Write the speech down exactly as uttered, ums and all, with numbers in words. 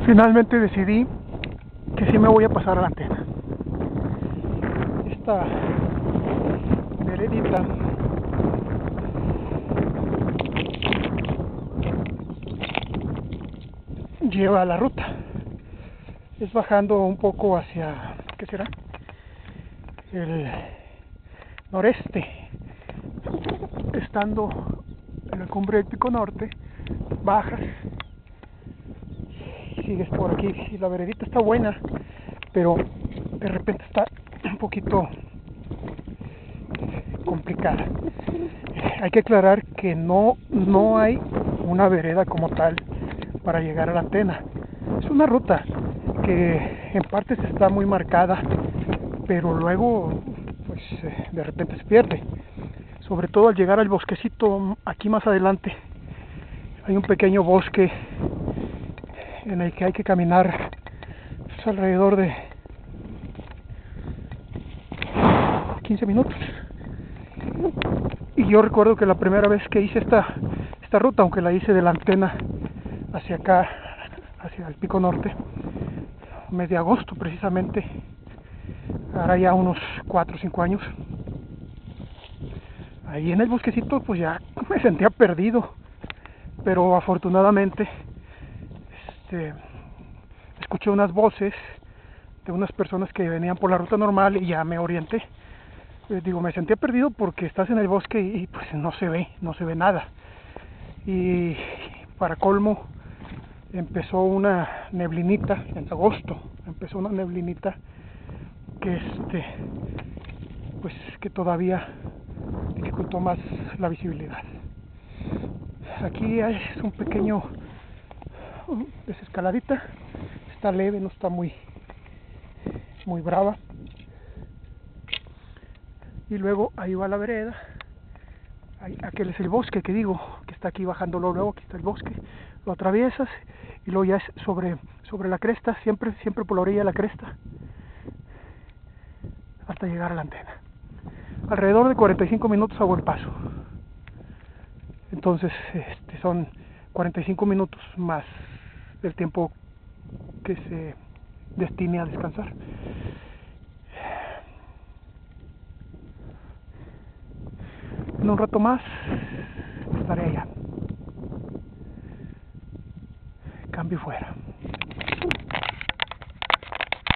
Finalmente decidí que sí me voy a pasar a la antena. Esta veredita lleva la ruta. Es bajando un poco hacia, ¿qué será? El noreste. Estando en la cumbre del Pico Norte, bajas, sigues por aquí y la veredita está buena, pero de repente está un poquito complicada. Hay que aclarar que no, no hay una vereda como tal para llegar a la antena. Es una ruta que en partes está muy marcada, pero luego pues de repente se pierde. Sobre todo al llegar al bosquecito aquí más adelante, hay un pequeño bosque en el que hay que caminar pues, alrededor de quince minutos. Y yo recuerdo que la primera vez que hice esta, esta ruta, aunque la hice de la antena hacia acá, hacia el Pico Norte, mes de agosto precisamente, hará ya unos cuatro o cinco años, ahí en el bosquecito pues ya me sentía perdido, pero afortunadamente este, escuché unas voces de unas personas que venían por la ruta normal y ya me orienté. Eh, digo, me sentía perdido porque estás en el bosque y pues no se ve, no se ve nada. Y para colmo empezó una neblinita en agosto, empezó una neblinita que este pues que todavía dificultó más la visibilidad. Aquí es un pequeño desescaladita, está leve, no está muy muy brava. Y luego ahí va la vereda. Ahí, aquel es el bosque que digo, que está aquí bajándolo, luego aquí está el bosque, lo atraviesas y luego ya es sobre, sobre la cresta, siempre, siempre por la orilla de la cresta, hasta llegar a la antena. Alrededor de cuarenta y cinco minutos a buen paso. Entonces este, son cuarenta y cinco minutos más del tiempo que se destine a descansar. En un rato más estaré allá. Cambio fuera.